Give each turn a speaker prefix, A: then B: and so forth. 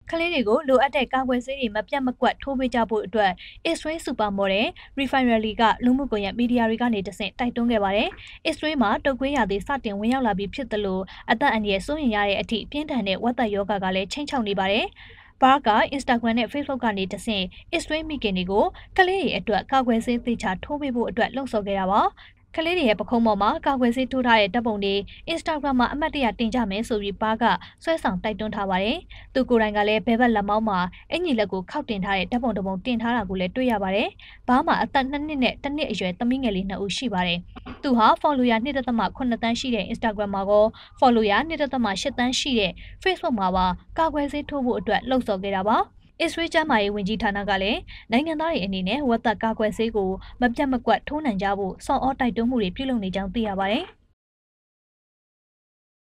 A: ကလေးတွေကိုလိုအပ်တဲ့ကာကွယ်ဆေးတွေမပြတ်မကွက်ထိုးပေးကြဖို့အတွက် Israel Supermodel Refinery ကလူမှုကွန်ရက်မီဒီယာတွေကနေတဆင့်တိုက်တွန်းခဲ့ပါတယ်။ Israel မှာတုပ်ကွေးရာသီစတင်ဝင်ရောက်လာပြီးဖြစ်သလိုအသက်အန္တရာယ်စိုးရိမ်ရတဲ့အထိပြင်းထန်တဲ့ဝက်သက်ရောဂါကလည်းချိန်ချောက်နေပါတယ်။ဘာက Instagram နဲ့ Facebook ကနေတဆင့် Israel မိခင်တွေကိုကလေးတွေအတွက်ကာကွယ်ဆေးသေချာထိုးပေးဖို့အတွက်လှုံ့ဆော်ခဲ့တာပါ။ကလေးတွေရဲ့ပခုံးပေါ်မှာကာကွယ်ဆေးထိုးထားတဲ့တပ်ပုံတွေ Instagram မှာအမှတ်တရတင်ကြမယ်ဆိုပြီးဘာကဆွဲဆောင်တိုက်တွန်းထားပါတယ်။သူကိုယ်တိုင်ကလည်းဘဲဘက်လက်မောင်းမှာအင်ကြီးလက်ကိုခောက်တင်ထားတဲ့တပ်ပုံတစ်ပုံတင်ထားတာကိုလည်းတွေ့ရပါတယ်။ဘာမှာအသက်2နှစ်နဲ့1နှစ်အရွယ်သမီးငယ်လေး2ဦးရှိပါတယ်။သူဟာ follower 1.8 သန်းရှိတဲ့ Instagram မှာကော follower 1.8 သန်းရှိတဲ့ Facebook မှာပါကာကွယ်ဆေးထိုးဖို့အတွက်လှုံ့ဆော်ခဲ့တာပါ။Israel ကျန်းမာရေးဝန်ကြီးဌာနကလည်းနိုင်ငံသားတွေအနေနဲ့ဝက်သက်ကာကွယ်ဆေးကိုမပြတ်မကွက်ထိုးနှံကြဖို့စောင့်ဩတိုက်တွန်းမှုတွေပြုလုပ်နေကြောင်းသိရပါတယ်။